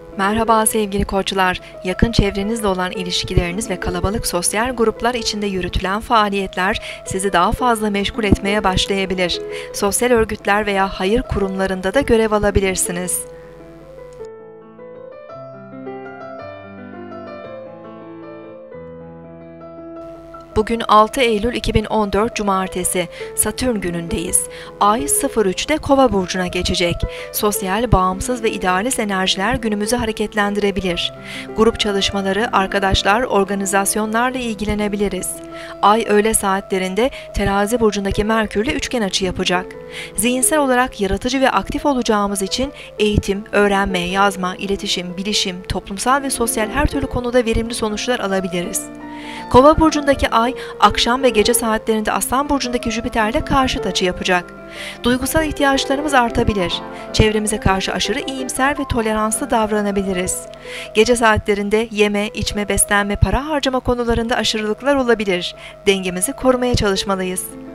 Merhaba sevgili koçlar, yakın çevrenizle olan ilişkileriniz ve kalabalık sosyal gruplar içinde yürütülen faaliyetler sizi daha fazla meşgul etmeye başlayabilir. Sosyal örgütler veya hayır kurumlarında da görev alabilirsiniz. Bugün 6 Eylül 2014 Cumartesi, Satürn günündeyiz. Ay 03'te Kova burcuna geçecek. Sosyal, bağımsız ve idealist enerjiler günümüzü hareketlendirebilir. Grup çalışmaları, arkadaşlar, organizasyonlarla ilgilenebiliriz. Ay öğle saatlerinde Terazi burcundaki Merkürle üçgen açı yapacak. Zihinsel olarak yaratıcı ve aktif olacağımız için eğitim, öğrenme, yazma, iletişim, bilişim, toplumsal ve sosyal her türlü konuda verimli sonuçlar alabiliriz. Kova burcundaki Ay, akşam ve gece saatlerinde Aslan burcundaki Jüpiter'le karşıt açı yapacak. Duygusal ihtiyaçlarımız artabilir. Çevremize karşı aşırı iyimser ve toleranslı davranabiliriz. Gece saatlerinde yeme, içme, beslenme, para harcama konularında aşırılıklar olabilir. Dengemizi korumaya çalışmalıyız.